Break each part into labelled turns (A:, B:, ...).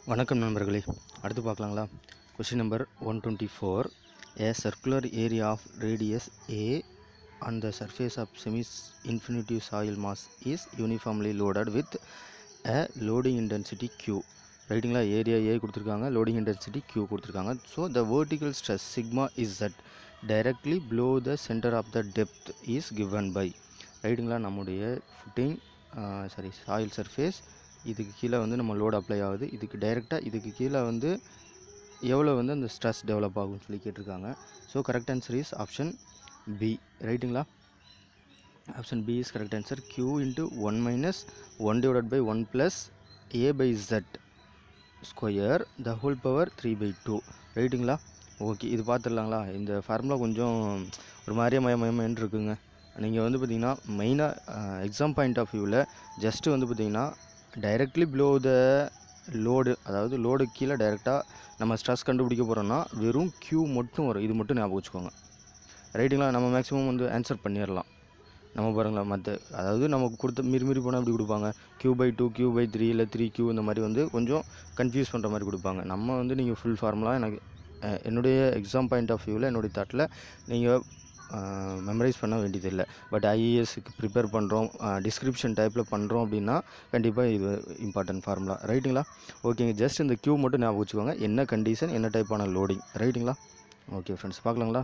A: வணக்கம் நண்பர்களே, அடுத்து பார்க்கலாங்களா? Question number 124. A circular area of radius A on the surface of semi-infinitive soil mass is uniformly loaded with a loading intensity Q. ரைட்டுங்களா? Area A கொடுத்துருக்காங்க, loading intensity Q கொடுத்துருக்காங்க. So the vertical stress sigma is Z directly below the center of the depth is given by. ரைட்டுங்களா? நம்முடைய footing soil surface இதுக்கு கீழே வந்து நம்ம load apply ஆகுது. இதுக்கு டைரெக்டாக இதுக்கு கீழே வந்து எவ்வளோ வந்து அந்த ஸ்ட்ரெஸ் டெவலப் ஆகும்னு சொல்லி கேட்டிருக்காங்க. So correct answer is option B. ரைட்டுங்களா? Option B is correct answer. Q into 1 minus 1 divided by 1 plus A by Z square the whole power 3/2. ரைட்டுங்களா? ஓகே, இது பார்த்துடலாங்களா? இந்த ஃபார்முலா கொஞ்சம் ஒரு மாதிரியே மயமயன்னு இருக்குங்க. நீங்கள் வந்து பார்த்தீங்கன்னா மெயினாக எக்ஸாம் பாயிண்ட் ஆஃப் வியூவில் ஜஸ்ட்டு வந்து பார்த்தீங்கன்னா டைரெக்ட்லி பிலோ த லோடு, அதாவது லோடு கீழே டைரெக்டாக நம்ம ஸ்ட்ரெஸ் கண்டுபிடிக்க போகிறோம்னா வெறும் Q மட்டும் வரும். இது மட்டும் ஞாபகம் வச்சுக்கோங்க. ரைட்டுங்களா? நம்ம மேக்ஸிமம் வந்து ஆன்சர் பண்ணிடலாம். நம்ம பாருங்களா, அதாவது நமக்கு கொடுத்த மீறி போனால் எப்படி கொடுப்பாங்க, Q/2 Q/3 இல்லை 3Q இந்த மாதிரி வந்து கொஞ்சம் கன்ஃபியூஸ் பண்ணுற மாதிரி கொடுப்பாங்க. நம்ம வந்து நீங்கள் ஃபுல் ஃபார்முலா என்னுடைய எக்ஸாம் பாயிண்ட் ஆஃப் வியூவில் என்னுடைய தாட்டில் நீங்கள் மெமரைஸ் பண்ண வேண்டியதில்லை. பட் ஐஏஎஸ்க்கு ப்ரிப்பேர் பண்ணுறோம், டிஸ்கிரிப்ஷன் டைப்பில் பண்ணுறோம் அப்படின்னா கண்டிப்பாக இது இம்பார்ட்டன்ட் ஃபார்முலா. ரைட்டுங்களா? ஓகேங்க, ஜஸ்ட் இந்த Q மட்டும் ஞாபகம் வச்சுக்கோங்க. என்ன கண்டிஷன், என்ன டைப்பான லோடிங். ரைட்டுங்களா? ஓகே ஃப்ரெண்ட்ஸ், பார்க்கலாங்களா?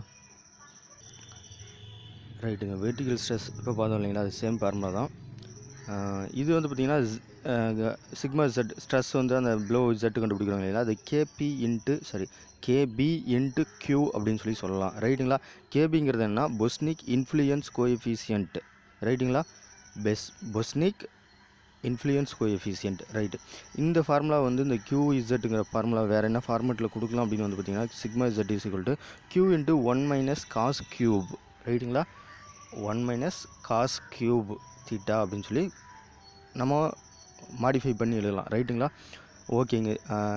A: ரைட்டுங்க, வெர்டிகல் ஸ்ட்ரெஸ் இப்போ பார்த்தோம் இல்லைங்களா, அது சேம் ஃபார்முலா தான். இது வந்து பார்த்திங்கன்னா சிக்மா Z ஸ்ட்ரெஸ் வந்து அந்த ப்ளோ Z கண்டுபிடிக்கிறாங்க இல்லைங்களா, அது KB இன்ட்டு Q அப்படின்னு சொல்லி சொல்லலாம். ரைட்டுங்களா? கேபிங்கிறது என்ன, பொஸ்னிக் இன்ஃப்ளூயன்ஸ் கோஎஃபிஷியன்ட். ரைட்டுங்களா? Boussinesq influence coefficient. ரைட்டு, இந்த ஃபார்முலா வந்து இந்த QZங்கிற ஃபார்முலா வேறு என்ன ஃபார்மெட்டில் கொடுக்கலாம் அப்படின்னு வந்து பார்த்திங்கன்னா sigma Z is equal to Q into 1 minus cos cube. ரைட்டுங்களா? 1 மைனஸ் காஸ் கியூப் தீட்டா அப்படின்னு சொல்லி நம்ம மாடிஃபை பண்ணி எழுதலாம். ரைட்டுங்களா? ஓகேங்க.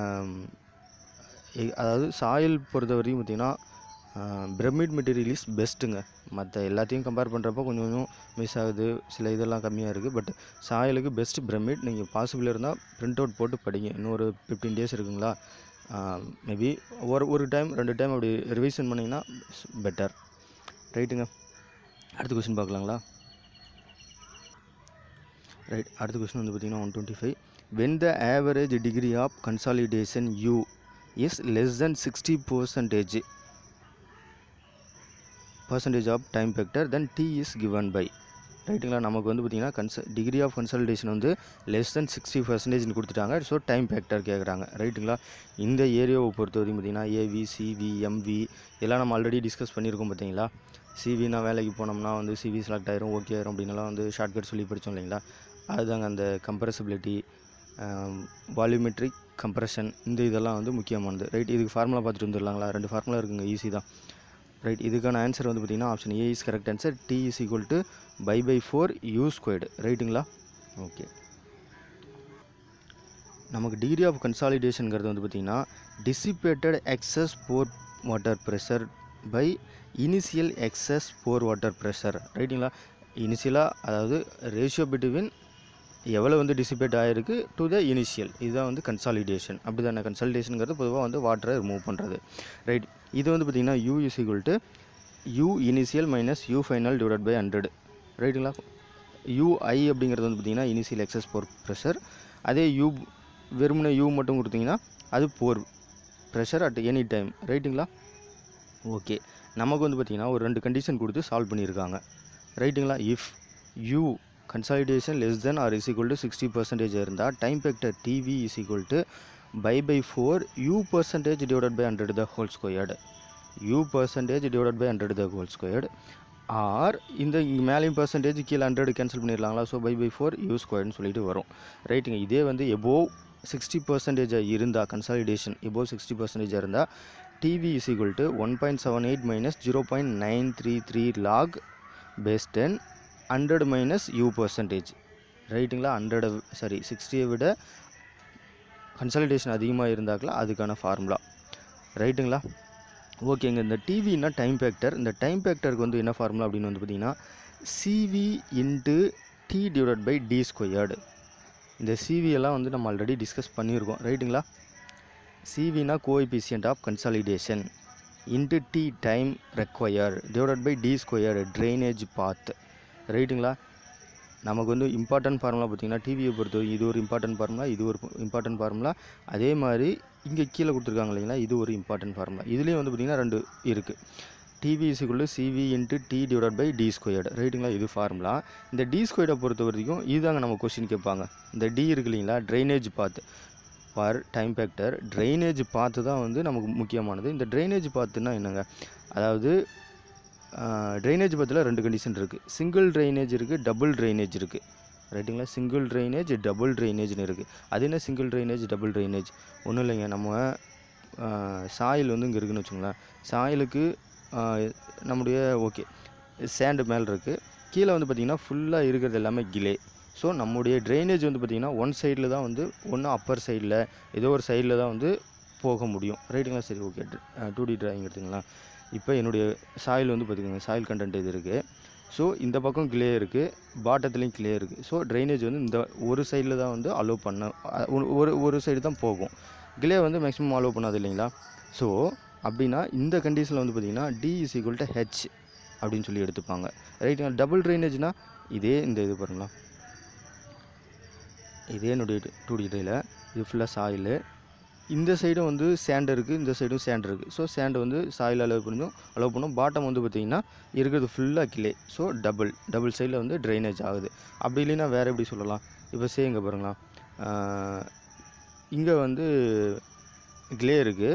A: அதாவது சாயில் பொறுத்த வரைக்கும் பார்த்திங்கன்னா பிரமிட் மெட்டீரியல் இஸ் பெஸ்ட்டுங்க. மற்ற எல்லாத்தையும் கம்பேர் பண்ணுறப்போ கொஞ்சம் மிஸ் ஆகுது, சில இதெல்லாம் கம்மியாக இருக்குது. பட் சாயலுக்கு பெஸ்ட் பிரமிட். நீங்கள் பாசிபிள் இருந்தால் பிரிண்ட் அவுட் போட்டு படிங்க. இன்னொரு 15 days இருக்குங்களா, மேபி ஒரு டைம் 2 டைம் அப்படி ரிவிஷன் பண்ணிங்கன்னா பெட்டர். ரைட்டுங்க, அடுத்த கொஸ்டின் பார்க்கலாங்களா? ரைட், அடுத்த கொஸ்டின் வந்து பார்த்திங்கன்னா 125. when the average degree of consolidation U is less than 60% of time factor then T is given by. ரைட்டுங்களா? நமக்கு வந்து பார்த்திங்கன்னா டிகிரி ஆஃப் கன்சாலிடேஷன் வந்து லெஸ் தென் 60% கொடுத்துட்டாங்க. ஸோ டைம் ஃபேக்டர் கேட்குறாங்க. ரைட்டுங்களா? இந்த ஏரியாவை பொறுத்த வரைக்கும் பார்த்திங்கன்னா ஏவி, சிவி, எம்வி எல்லாம் நம்ம ஆல்ரெடி டிஸ்கஸ் பண்ணியிருக்கோம். பார்த்தீங்களா? சிவினா வேலைக்கு போனோம்னா வந்து சிவி செலக்ட் ஆயிரும், ஓகே ஆயிரும் அப்படின்லாம் வந்து ஷார்ட்கட் சொல்லி படித்தோம் இல்லைங்களா? அதுதாங்க அந்த கம்ப்ரெசிபிலிட்டி, வால்யூமெட்ரிக் கம்ப்ரெஷன், இந்த இதெல்லாம் வந்து முக்கியமானது. ரைட், இதுக்கு ஃபார்முலா பார்த்துட்டு வந்துடலாங்களா? 2 ஃபார்முலா இருக்குங்க, ஈஸி தான். ரைட், இதுக்கான ஆன்சர் வந்து பார்த்திங்கன்னா option A is correct answer. T is equal to π/4 U squared. ரைட்டுங்களா? ஓகே, நமக்கு டிகிரி ஆஃப் கன்சாலிடேஷனுங்கிறது வந்து பார்த்திங்கன்னா dissipated excess pore water pressure by initial excess pore water pressure. ரைட்டுங்களா? இனிஷியலாக அதாவது ரேஷியோ பிட்வீன் எவ்வளோ வந்து டிசிபேட் ஆகிருக்கு டு த இனிஷியல், இதுதான் வந்து கன்சாலிடேஷன். அப்படி தானே? கன்சாலிடேஷனுங்கிறது பொதுவாக வந்து வாட்டரை ரிமூவ் பண்ணுறது. ரைட், இது வந்து பார்த்திங்கன்னா U is equal to U initial minus U final divide by 100. ரைட்டுங்களா? UI அப்படிங்கிறது வந்து பார்த்திங்கன்னா இனிஷியல் எக்ஸஸ் போர் ப்ரெஷர். அதே U வெறுமனே U மட்டும் கொடுத்திங்கன்னா அது pore pressure at any time. ரைட்டுங்களா? ஓகே, நமக்கு வந்து பார்த்திங்கன்னா ஒரு 2 கண்டிஷன் கொடுத்து சால்வ் பண்ணியிருக்காங்க. ரைட்டுங்களா? If U consolidation less than or is equal to 60% இருந்தால் time factor TV is equal to π/4 U% divided by 100 the whole squared. U% divided by 100 the whole squared. Or இந்த மேலேயும் பர்சன்டேஜ் கீழே 100 cancel பண்ணிடலாங்களா? So π/4 U ஸ்கொயர்னு சொல்லிட்டு வரும். ரைட்டுங்க, இதே வந்து எபோவ் 60% இருந்தால், கன்சாலிடேஷன் எபோவ் 60% இருந்தால் TV is equal to 1.78 minus 0.933 log base 10 100 minus U%. ரைட்டுங்களா? 60 விட கன்சாலிடேஷன் அதிகமாக இருந்தாக்கல அதுக்கான ஃபார்முலா. ரைட்டுங்களா? ஓகேங்க, இந்த டிவின்னா டைம் ஃபேக்டர். இந்த டைம் ஃபேக்டருக்கு வந்து என்ன ஃபார்முலா அப்படின்னு வந்து பார்த்திங்கன்னா CV into T divide by D squared. இந்த CV எல்லாம் வந்து நம்ம ஆல்ரெடி டிஸ்கஸ் பண்ணியிருக்கோம். ரைட்டுங்களா? சிவினா coefficient of consolidation into D time require divided by D square drainage path. ரைட்டுங்களா? நமக்கு வந்து இம்பார்ட்டன்ட் ஃபார்முலா பார்த்திங்கன்னா டிவியை பொறுத்தவரைக்கும் இது ஒரு இம்பார்ட்டன்ட் ஃபார்முலா, இது ஒரு இம்பார்ட்டன்ட் ஃபார்முலா. அதே மாதிரி இங்கே கீழே கொடுத்துருக்காங்க இல்லைங்களா, இது ஒரு இம்பார்ட்டன்ட் ஃபார்முலா. இதுலேயும் வந்து பார்த்திங்கன்னா 2 இருக்குது. TV is equal to CV into D divide by D squared. ரைட்டுங்களா? இது ஃபார்முலா. இந்த டி ஸ்கொயர்டை பொறுத்த வரைக்கும் இதுதாங்க நம்ம கொஸ்டின் கேட்பாங்க. இந்த டி இருக்கு இல்லைங்களா, drainage path for time factor. Drainage path தான் வந்து நமக்கு முக்கியமானது. இந்த ட்ரைனேஜ் பாத்துன்னா என்னங்க, அதாவது ட்ரைனேஜ் பாத்தில் 2 கண்டிஷன் இருக்குது. சிங்கிள் ட்ரைனேஜ் இருக்குது, டபுள் ட்ரைனேஜ் இருக்குது. ரைட்டுங்களா? சிங்கிள் ட்ரைனேஜ், டபுள் ட்ரைனேஜ்னு இருக்குது. அது என்ன சிங்கிள் ட்ரைனேஜ், டபுள் ட்ரைனேஜ்? ஒன்றும் இல்லைங்க, நம்ம சாயில் வந்து இங்கே இருக்குதுன்னு வச்சுங்களேன். சாயிலுக்கு நம்முடைய ஓகே சேண்டு மேலே இருக்குது, கீழே வந்து பார்த்திங்கன்னா ஃபுல்லாக இருக்கிறது எல்லாமே கிளே. ஸோ நம்முடைய ட்ரைனேஜ் வந்து பார்த்திங்கன்னா ஒன் சைடில் தான் வந்து ஒன்று அப்பர் சைடில் ஏதோ ஒரு சைடில் தான் வந்து போக முடியும். ரைட்டுங்களா? சரி, ஓகே. 2D drawing எடுத்துங்களா. இப்போ என்னுடைய சாயில் வந்து பார்த்துக்கோங்க, சாயில் கண்டென்ட் இது இருக்குது. ஸோ இந்த பக்கம் கிளே இருக்குது, பாட்டத்துலேயும் கிளே இருக்குது. ஸோ ட்ரைனேஜ் வந்து இந்த ஒரு சைடில் தான் வந்து அலோவ் பண்ண ஒரு சைடு தான் போகும். கிளே வந்து மேக்ஸிமம் அலோவ் பண்ணாது இல்லைங்களா. ஸோ அப்படின்னா இந்த கண்டிஷனில் வந்து பார்த்திங்கன்னா D is equal to H அப்படின்னு சொல்லி எடுத்துப்பாங்க. ரைட்டுங்களா? டபுள் ட்ரைனேஜ்னால் இதே இந்த இது பாருங்களா, இதே என்னுடைய 2D ட்ரையில் இது ஃபுல்லாக சாயில். இந்த சைடும் வந்து சேண்டு இருக்குது, இந்த சைடும் சேண்டு இருக்குது. ஸோ சேண்டு வந்து சாயில் அலோவ் பண்ணும். பாட்டம் வந்து பார்த்திங்கன்னா இருக்கிறது ஃபுல்லாக கிளே. ஸோ டபுள் சைடில் வந்து ட்ரைனேஜ் ஆகுது. அப்படி இல்லைன்னா வேறு எப்படி சொல்லலாம்? இப்போ இங்கே பாருங்களா, இங்கே வந்து கிளே இருக்குது,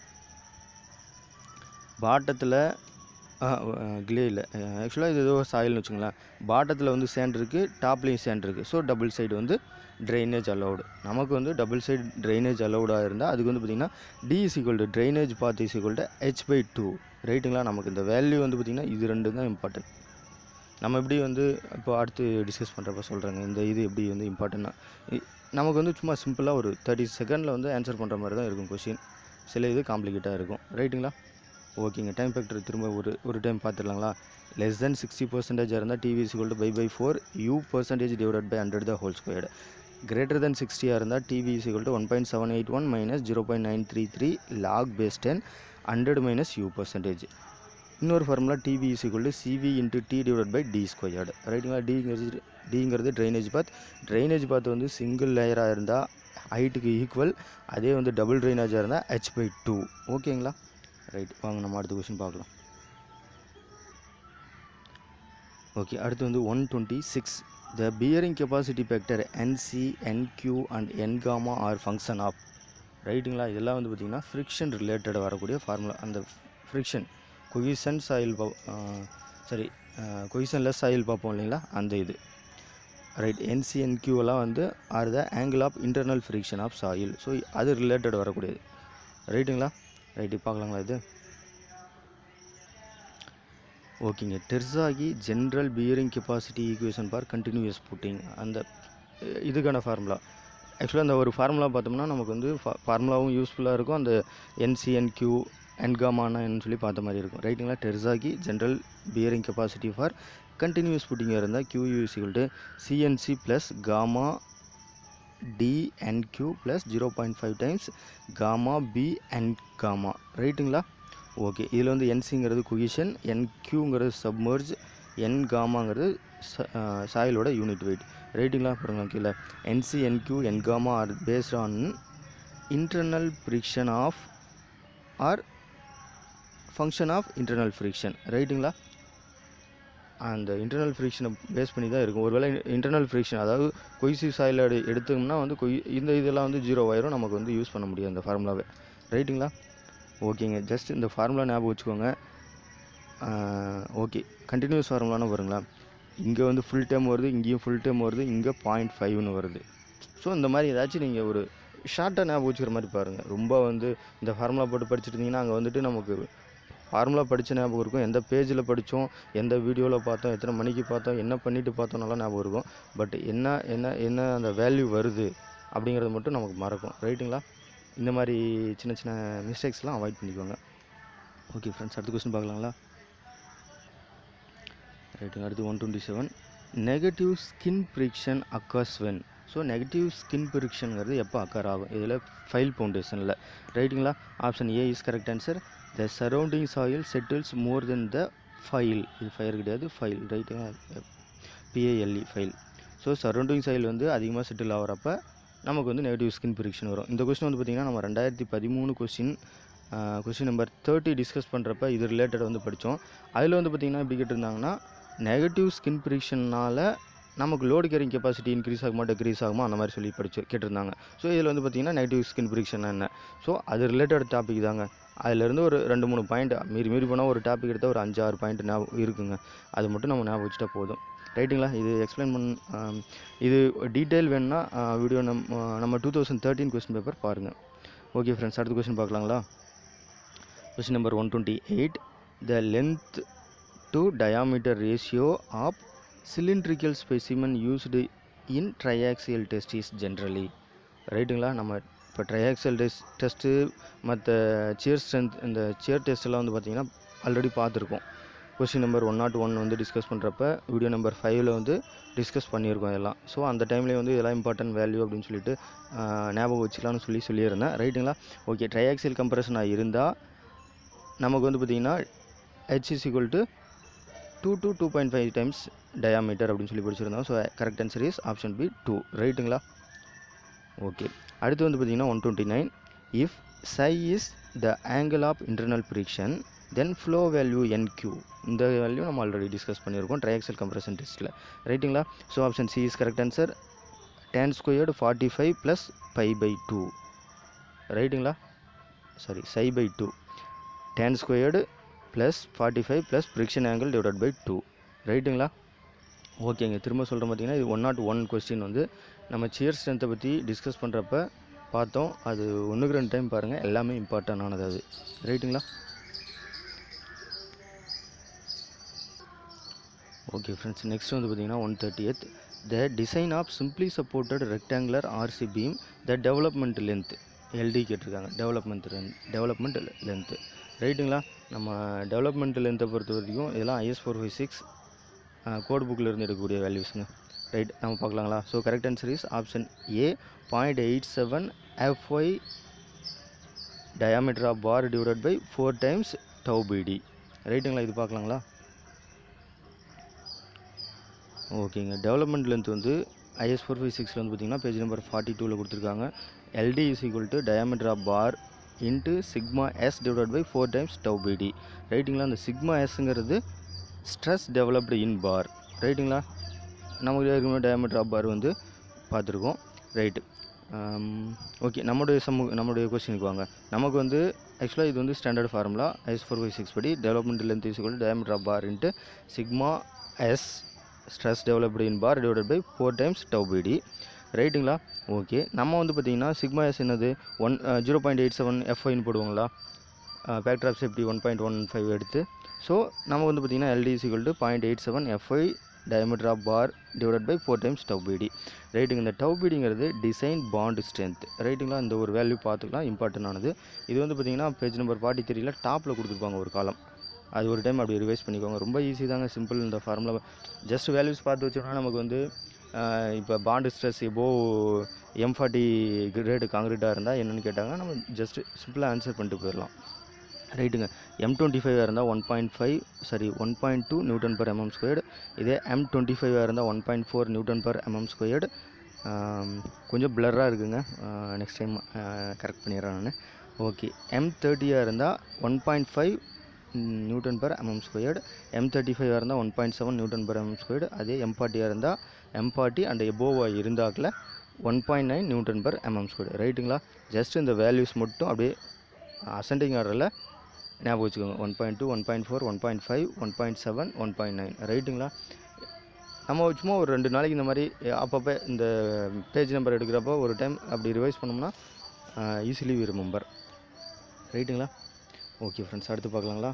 A: பாட்டத்தில் கிளே இல்லை, ஆக்சுவலாக இது ஏதோ சாயில்னு வச்சுங்களேன். பாட்டத்தில் வந்து சேண்ட் இருக்குது, டாப்லேயும் சேண்ட் இருக்குது. ஸோ டபுள் சைடு வந்து ட்ரைனேஜ் அலௌடு. நமக்கு வந்து டபுள் சைடு ட்ரைனேஜ் அலௌடாக இருந்தால் அதுக்கு வந்து பார்த்திங்கன்னா D is equal to drainage path is equal to h/2. ரைட்டுங்களா? நமக்கு இந்த வேல்யூ வந்து பார்த்திங்கன்னா இது 2 தான் இம்பார்ட்டன்ட். நம்ம எப்படி வந்து இப்போ அடுத்து டிஸ்கஸ் பண்ணுறப்ப சொல்கிறேங்க இந்த இது எப்படி வந்து இம்பார்ட்டன்னா. நமக்கு வந்து சும்மா சிம்பிளாக ஒரு 30 செகண்டில் வந்து ஆன்சர் பண்ணுற மாதிரி தான் இருக்கும் கொஷின். சில இது காம்ப்ளிகேட்டாக இருக்கும். ரைட்டுங்களா? ஓகேங்க. டைம் ஃபேக்டர் திரும்ப ஒரு டைம் பார்த்துடலாங்களா. லெஸ் தென் 60% இருந்தால் TV is equal to /4 u percentage divided by 100 the whole squared. Greater than 60 இருந்தால் TV is equal to 1.781 - 0.933 log base 10 100 minus u percentage. இன்னொரு formula TV is equal to CV into D divide by D squared. ரைட்டுங்களா? டிங்கிறது drainage பாத். Drainage பாத் வந்து single லேயராக இருந்தால் ஹைட்டுக்கு equal, அதே வந்து டபுள் ட்ரைனேஜாக இருந்தால் h/2. ஓகேங்களா? ரைட், வாங்க நம்ம அடுத்த கொஸ்டின் பார்க்கலாம். ஓகே, அடுத்து வந்து 126. The bearing capacity factor NC, NQ and N gamma are function of. ரைட்டுங்களா? இதெல்லாம் வந்து பார்த்திங்கன்னா ஃப்ரிக்ஷன் ரிலேட்டடாக வரக்கூடிய ஃபார்முலா. அந்த ஃப்ரிக்ஷன் கொஹிஷன்லெஸ் சாயில் பார்ப்போம் இல்லைங்களா, அந்த இது. ரைட், NC, NQ எல்லாம் வந்து are the angle of internal friction of soil. So அது ரிலேட்டட் வரக்கூடியது. ரைட்டுங்களா? ரைட்டு, பார்க்கலாங்களா இது? ஓகேங்க. Terzaghi general bearing capacity equation for continuous footing, அந்த இதுக்கான ஃபார்முலா. ஆக்சுவலாக அந்த ஒரு ஃபார்முலா பார்த்தோம்னா நமக்கு வந்து ஃபார்முலாவும் யூஸ்ஃபுல்லாக இருக்கும். அந்த NC, NQ, N gamma என்னன்னு சொல்லி பார்த்த மாதிரி இருக்கும். ரைட்டுங்களா? Terzaghi general bearing capacity for continuous புட்டிங்காக இருந்தால் QU is equal to CNC plus gamma DNQ plus 0.5 times gamma BN gamma. ரைட்டுங்களா? ஓகே, இதில் வந்து NCங்கிறது கொஹிஷன், NQங்கிறது சப்மர்ஜ், N gammaங்கிறது சாயிலோட யூனிட் வெயிட். ரைட்டுங்களா? பாருங்க கீழே NC, NQ, N gamma are based on internal friction of are function of internal friction. ரைட்டுங்களா? அந்த இன்டர்னல் ஃப்ரிக்ஷனை பேஸ் பண்ணி தான் இருக்கும். ஒருவேளை இன்டர்னல் ஃப்ரிக்ஷன் அதாவது கொய்சிவ் சாயில் எடுத்தோம்னா வந்து இந்த இதெல்லாம் வந்து 0 ஆயிரும், நமக்கு வந்து யூஸ் பண்ண முடியாது அந்த ஃபார்முலாவை. ரைட்டுங்களா? ஓகேங்க. ஜஸ்ட் இந்த ஃபார்முலா ஞாபகம் வச்சுக்கோங்க. ஓகே, கண்டினியூஸ் ஃபார்முலான்னு வருங்களா, இங்கே வந்து ஃபுல் டைம் வருது, இங்கேயும் ஃபுல் டைம் வருது, இங்கே 0.5ன்னு வருது. ஸோ இந்த மாதிரி ஏதாச்சும் நீங்கள் ஒரு ஷார்ட்டாக ஞாபகம் வச்சுக்கிற மாதிரி பாருங்கள். ரொம்ப வந்து இந்த ஃபார்முலா போட்டு படிச்சுட்டு இருந்தீங்கன்னா அங்கே வந்துட்டு நமக்கு ஃபார்முலா படித்த ஞாபகம் இருக்கும், எந்த பேஜில் படித்தோம், எந்த வீடியோவில் பார்த்தோம், எத்தனை மணிக்கு பார்த்தோம், என்ன பண்ணிவிட்டு பார்த்தோம், நல்லா ஞாபகம் இருக்கும். பட் என்ன அந்த வேல்யூ வருது அப்படிங்கிறது மட்டும் நமக்கு மறக்கும். ரைட்டுங்களா? இந்த மாதிரி சின்ன சின்ன மிஸ்டேக்ஸ்லாம் அவாய்ட் பண்ணிக்கோங்க. ஓகே ஃப்ரெண்ட்ஸ், அடுத்த கொஸ்டின் பார்க்கலாங்களா. ரைட்டுங்க. அடுத்து 127. Negative skin friction occurs when. So negative skin பிரிக்ஷனுங்கிறது எப்போ அக்கர் ஆகும் இதில் ஃபைல் ஃபவுண்டேஷனில். ரைட்டுங்களா? Option A is correct answer. The surrounding soil settles more than the pile. இது ஃபயர் கிடையாது, ஃபைல். ரைட்டுங்களா? P A L E pile. So surrounding soil வந்து அதிகமாக செட்டில் ஆகிறப்ப நமக்கு வந்து நெகட்டிவ் ஸ்கின் பிரிக்ஷன் வரும். இந்த கொஸ்டின் வந்து பார்த்திங்கன்னா நம்ம 2013 கொஸ்டின் நம்பர் 30 டிஸ்கஸ் பண்ணுறப்ப இது ரிலேட்டட் வந்து படித்தோம். அதில் வந்து பார்த்திங்கன்னா எப்படி கேட்டிருந்தாங்கன்னா நெகட்டிவ் ஸ்கின் பிரிக்ஷனால் நமக்கு லோடு கேரிங் கெப்பாசிட்டி இன்க்ரீஸ் ஆகுமா டிக்ரீஸ் ஆகுமா அந்த மாதிரி சொல்லி கேட்டிருந்தாங்க. ஸோ இதில் வந்து பார்த்திங்கன்னா நெகட்டிவ் ஸ்கின் பிரிக்ஷன் என்ன, ஸோ அது ரிலேட்டட் டாபிக் தாங்க. அதிலேருந்து ஒரு 2-3 பாயிண்ட் மீறி போனால் ஒரு டாபிக் எடுத்தால் ஒரு 5-6 பாயிண்ட் ஞாபகம் இருக்குங்க. அது மட்டும் நம்ம ஞாபகம் வச்சுட்டா போதும். ரைட்டுங்களா? இது எக்ஸ்பிளைன் இது டீட்டெயில் வேணுன்னா வீடியோ நம்ம 2013 கொஸ்டின் பேப்பர் பாருங்கள். ஓகே ஃப்ரெண்ட்ஸ், அடுத்த கொஸ்டின் பார்க்கலாங்களா? Question number 128. The length to diameter ratio of cylindrical specimen used in triaxial test is generally. ரைட்டுங்களா? நம்ம இப்போ ட்ரையாக்சியல் டெஸ்ட்டு மற்ற சியர் ஸ்ட்ரென்த் இந்த சியர் டெஸ்ட்டெல்லாம் வந்து பார்த்திங்கன்னா ஆல்ரெடி பார்த்துருக்கோம். கொஸ்டின் நம்பர் 101 வந்து டிஸ்கஸ் பண்ணுறப்ப வீடியோ நம்பர் 5ல் வந்து டிஸ்கஸ் பண்ணியிருக்கோம் எல்லாம். ஸோ அந்த டைம்லேயே வந்து இதெல்லாம் இம்பார்ட்டன்ட் வேல்யூ அப்படின்னு சொல்லிட்டு ஞாபகம் வச்சுக்கலாம்னு சொல்லியிருந்தேன். ரைட்டுங்களா? ஓகே, ட்ரையாக்சியல் கம்ப்ரெஷனாக இருந்தால் நமக்கு வந்து பார்த்திங்கன்னா h is equal to 2 to 2.5 times diameter அப்படின்னு சொல்லி படிச்சிருந்தோம். So correct answer is option B 2. ரைட்டுங்களா? ஓகே, அடுத்து வந்து பார்த்திங்கன்னா 129. If psi is the angle of internal friction then flow value NQ. இந்த வேல்யூ நம்ம ஆல்ரெடி டிஸ்கஸ் பண்ணியிருக்கோம் ட்ரையாக்சியல் கம்ப்ரெஷன் டெஸ்ட்டில். ரைட்டுங்களா? So option C is correct answer. tan squared 45 plus pi by 2. ரைட்டுங்களா? Sorry, psi by 2. tan squared plus 45 plus friction angle divided by 2. ரைட்டுங்களா? ஓகேங்க, திரும்ப சொல்கிறேன். பார்த்திங்கன்னா இது 101 கொஸ்டின் வந்து நம்ம சியர் ஸ்ட்ரென்த்தை பற்றி டிஸ்கஸ் பண்ணுறப்ப பார்த்தோம். அது 1க்கு 2 டைம் பாருங்கள், எல்லாமே இம்பார்ட்டண்டானது அது. ரைட்டுங்களா? ஓகே ஃப்ரெண்ட்ஸ், நெக்ஸ்ட் வந்து பார்த்திங்கன்னா 130th. The design of simply supported rectangular RC beam the development length LD கேட்டிருக்காங்க. Development length. ரைட்டுங்களா? நம்ம டெவலப்மெண்ட் லென்த்தை பொறுத்த வரைக்கும் இதெல்லாம் IS 456 கோட் புக்கில் இருந்து எடுக்கக்கூடிய வேல்யூஸுங்க. ரைட், நம்ம பார்க்கலாங்களா? So correct answer is option A 0.87 FY diameter of bar divided by 4 times tau BD. ரைட்டுங்களா? இது பார்க்கலாங்களா? ஓகேங்க, டெவலப்மெண்ட் லென்த் வந்து IS 456 வந்து பார்த்திங்கன்னா பேஜ் நம்பர் 42ல் கொடுத்துருக்காங்க. LD is equal to diameter of bar into sigma s divided by 4 times tau BD. ரைட்டுங்களா? அந்த sigma எஸ்ங்கிறது ஸ்ட்ரெஸ் டெவலப்டு இன் பார். ரைட்டுங்களா? நமக்கு ஏற்கனவே டயாமீட்டர் ஆஃப் பார் வந்து பார்த்துருக்கோம். ரைட்டு, ஓகே, நம்மளுடைய கொஸ்டினுக்கு வாங்க. நமக்கு வந்து ஆக்சுவலாக இது வந்து ஸ்டாண்டர்ட் ஃபார்முலா IS 456 படி development length is equal to diameter of bar into sigma S stress developed in bar divided by 4 times tau BD. ரைட்டுங்களா? ஓகே, நம்ம வந்து பார்த்திங்கன்னா சிக்மா எஸ் என்னது 0.87 FIன்னு போடுவோங்களா? ஃபேக்டர் ஆஃப் சேஃப்டி 1.15 எடுத்து. ஸோ நம்ம வந்து பார்த்திங்கன்னா LD is equal to 0.87 FI diameter of bar divided by 4 times tau BD. ரைட்டுங்க, இந்த tau BDங்கிறது டிசைன் பாண்ட் ஸ்ட்ரென்த். ரைட்டுங்களா? இந்த ஒரு வேல்யூ பார்த்துக்கலாம், இம்பார்ட்டன்டானது. இது வந்து பார்த்திங்கன்னா பேஜ் நம்பர் 43ல் டாப்பில் கொடுத்துருப்பாங்க ஒரு காலம். அது ஒரு டைம் அப்படி ரிவைஸ் பண்ணிக்கோங்க. ரொம்ப ஈஸி தாங்க, சிம்பிள். இந்த ஃபார்முலா ஜஸ்ட் வேல்யூஸ் பார்த்து வச்சோம்னா நமக்கு வந்து இப்போ bond stress above M40 grade காங்கிரீட்டாக இருந்தால் என்னென்னு கேட்டாங்கன்னா நம்ம ஜஸ்ட்டு சிம்பிளாக ஆன்சர் பண்ணிட்டு போயிடலாம். ரைட்டுங்க, M25 இருந்தால் 1.2 நியூட்டன் பர் mm ஸ்கொயர்டு. இதே M25 இருந்தால் 1.4 நியூட்டன் பர் mm ஸ்கொயர்டு. கொஞ்சம் பிளராக இருக்குங்க, நெக்ஸ்ட் டைம் கரெக்ட் பண்ணிடுறேன் நான். ஓகே, M30 இருந்தால் 1.5 Newton per mm squared. M35 இருந்தால் 1.7 நியூட்டன் பர் mm ஸ்கொயர்டு. அதே M40 இருந்தால் M40 அண்ட் எபோவாக இருந்தாக்கில் 1.9 நியூட்டன் பர் mm ஸ்கொயர்டு. ரைட்டுங்களா? ஜஸ்ட் இந்த வேல்யூஸ் மட்டும் அப்படியே அசெண்டிங் ஆர்டரில் ஞாபகம் வச்சுக்கோங்க. 1.2, 1.4, 1.5, 1.7, 1.9. ரைட்டுங்களா? நம்ம சும்மா ஒரு 2 நாளைக்கு இந்த மாதிரி அப்பப்போ இந்த பேஜ் நம்பர் எடுக்கிறப்போ ஒரு டைம் அப்படி ரிவைஸ் பண்ணோம்னா ஈஸிலி வி ரிமெம்பர். ரைட்டுங்களா? ஓகே ஃப்ரெண்ட்ஸ், அடுத்து பார்க்கலாங்களா?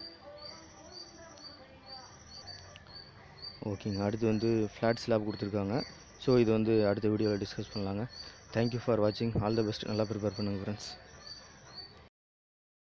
A: ஓகேங்க, அடுத்து வந்து ஃப்ளாட் ஸ்லாப் கொடுத்துருக்காங்க. ஸோ இது வந்து அடுத்த வீடியோவில் டிஸ்கஸ் பண்ணலாங்க. தேங்க்யூ ஃபார் வாட்சிங். All the best. நல்லா ப்ரிப்பேர் பண்ணுங்கள் ஃப்ரெண்ட்ஸ்.